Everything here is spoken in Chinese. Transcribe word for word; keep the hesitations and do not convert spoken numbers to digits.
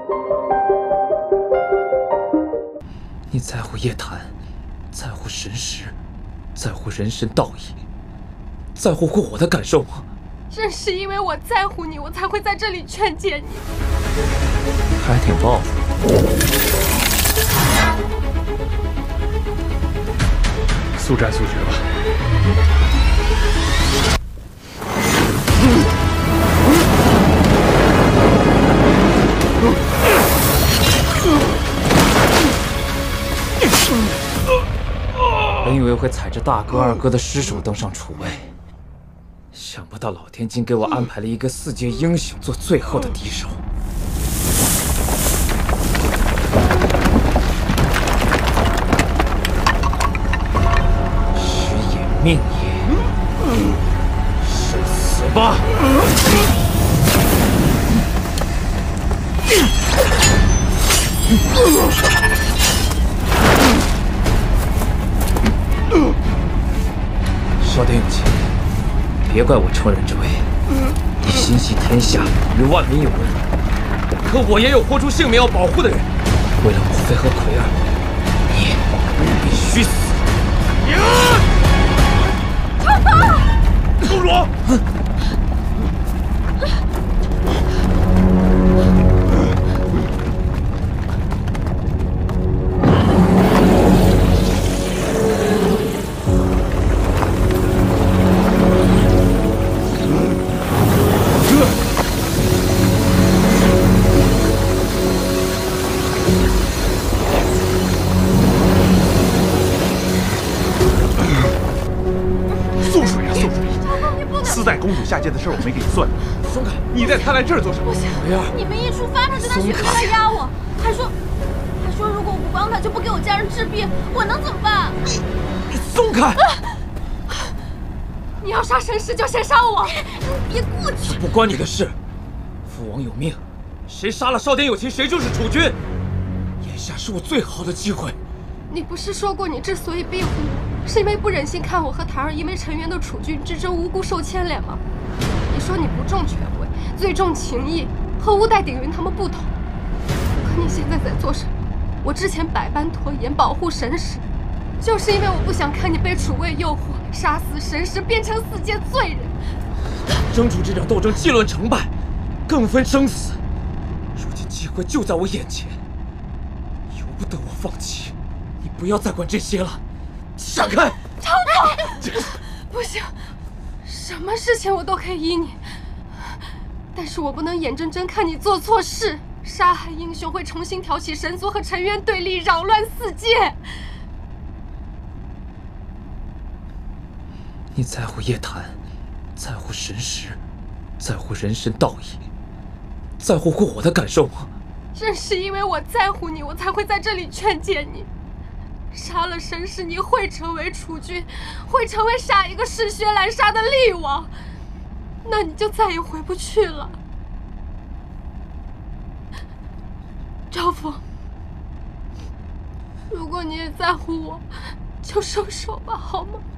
你在乎夜谭，在乎神识，在乎人生道义，在乎过我的感受吗？ 正是因为我在乎你，我才会在这里劝诫你。 还挺报复。速战速决吧。本以为会踩着大哥二哥的尸首登上储位，想不到老天竟给我安排了一个四阶英雄做最后的敌手。时也命也，受死吧！稍点勇气，别怪我乘人之危。你心系天下，与万民有恩，可我也有豁出性命要保护的人。为了母妃和奎儿，你必须死！ 长风， 苏卓。公主下界的事我没给你算， 松开！ 你带她来这儿做什么？ 不行，你们一出发，他就拿血瓶来压我，还说还说如果我不帮他，就不给我家人治病，我能怎么办？ 你你松开！ 啊、你要杀神石就先杀我，你别过去！ 这不关你的事。父王有命，谁杀了少典有情，谁就是储君。眼下是我最好的机会。 你不是说过你之所以庇护我，是因为不忍心看我和檀儿因为陈元的储君之争无辜受牵连吗？你说你不重权位，最重情义，和乌代鼎云他们不同。可你现在在做什么？我之前百般拖延保护神石，就是因为我不想看你被楚卫诱惑，杀死神石，变成四界罪人。 争主这场斗争既论成败，更分生死。如今机会就在我眼前，由不得我放弃。你不要再管这些了，闪开！ 长风，不行，什么事情我都可以依你，但是我不能眼睁睁看你做错事，杀害英雄会重新挑起神族和尘渊对立，扰乱四界。 你在乎夜谭，在乎神识，在乎人生道义，在乎过我的感受吗？ 正是因为我在乎你，我才会在这里劝诫你。杀了神石，你会成为储君，会成为下一个嗜血滥杀的厉王，那你就再也回不去了。赵峰，如果你也在乎我，就收手吧，好吗？